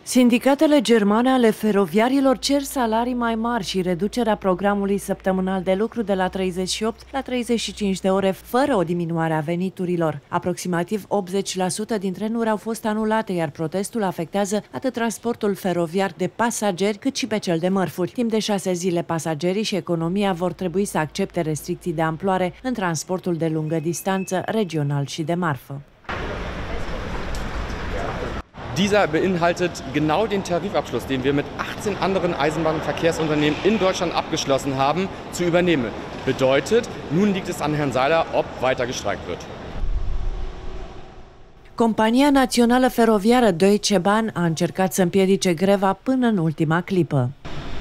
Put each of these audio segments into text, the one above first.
Sindicatele germane ale feroviarilor cer salarii mai mari și reducerea programului săptămânal de lucru de la 38 la 35 de ore, fără o diminuare a veniturilor. Aproximativ 80% din trenuri au fost anulate, iar protestul afectează atât transportul feroviar de pasageri, cât și pe cel de mărfuri. Timp de 6 zile, pasagerii și economia vor trebui să accepte restricții de amploare în transportul de lungă distanță, regional și de marfă. Dieser beinhaltet genau den Tarifabschluss, den wir mit 18 anderen Eisenbahn- und Verkehrsunternehmen in Deutschland abgeschlossen haben, zu übernehmen. Bedeutet, nun liegt es an Herrn Seiler, ob weiter gestreikt wird. Compania Națională Feroviară Deutsche Bahn a încercat să împiedice greva până în ultima clipă.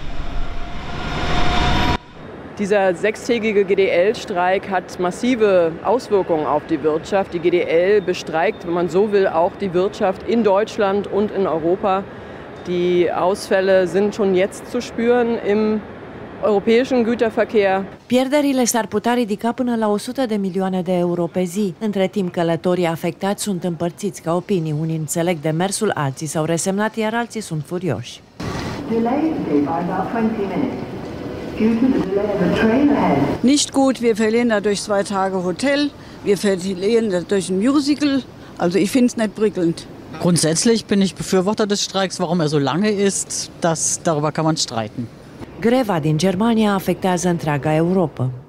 Dieser sechstägige GDL-Streik hat massive Auswirkungen auf die Wirtschaft. Die GDL bestreikt, wenn man so will, auch die Wirtschaft in Deutschland und in Europa. Die Ausfälle sind schon jetzt zu spüren im europäischen Güterverkehr. Pierderile s-ar putea ridica până la 100 de milioane de euro pe zi. Între timp, călătorii afectați sunt împărțiți ca opinii. Unii înțeleg demersul, alții s-au resemnat, iar alții sunt furioși. Nicht gut, wir verlieren dadurch 2 Tage Hotel, wir verlieren dadurch ein Musical, also ich finde es nicht prickelnd. Grundsätzlich bin ich Befürworter des Streiks, warum er so lange ist, darüber kann man streiten. Greva din Germania afectează întreaga Europa.